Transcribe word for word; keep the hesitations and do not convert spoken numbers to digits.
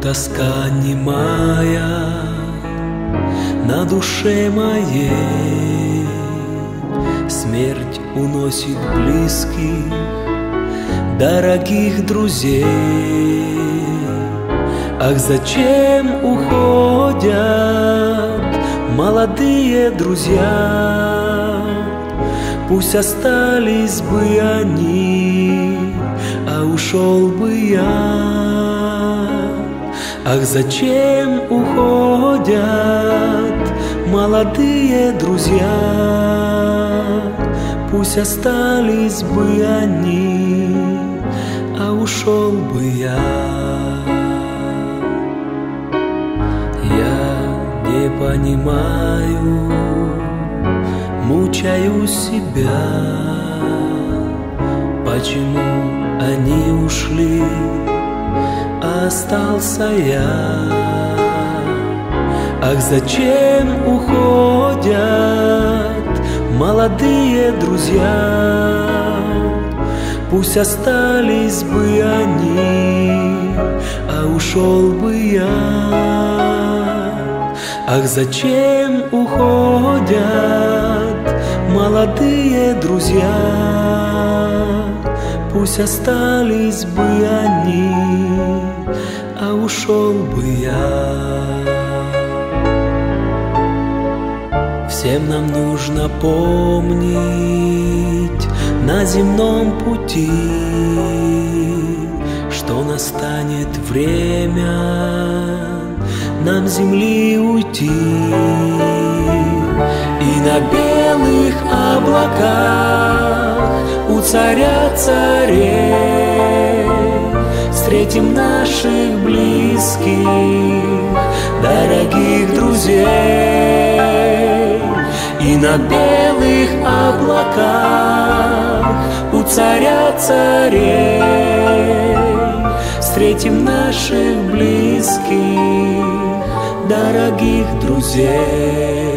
тоска немая на душе моей, смерть уносит близких, дорогих друзей. Ах, зачем уходят молодые друзья? Пусть остались бы они, а ушел бы я. Ах, зачем уходят молодые друзья? Пусть остались бы они, а ушел бы я. Я не понимаю, мучаю себя, почему они ушли, а остался я. Ах, зачем уходят молодые друзья? Пусть остались бы они, а ушел бы я. Ах, зачем уходят молодые друзья? Пусть остались бы они, а ушел бы я. Всем нам нужно помнить на земном пути, что настанет время нам с земли уйти. И на белых облаках у царя царей встретим наших близких, дорогих друзей. И на белых облаках у царя царей встретим наших близких, дорогих друзей.